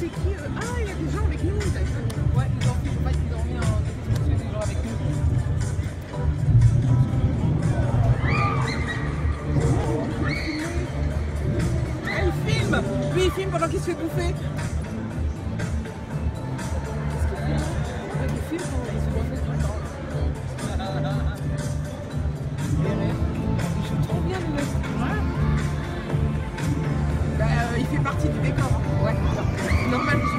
c'est qui Ah, il y a des gens avec nous. Ouais, ils ont mis en discussion des gens avec nous. Ah, il filme. Lui, il filme pendant qu'il se fait bouffer. Il filme pendant qu'il se refait tout le temps. Il joue trop bien, le mec. Bah, il fait partie du décor. Ouais. Normal.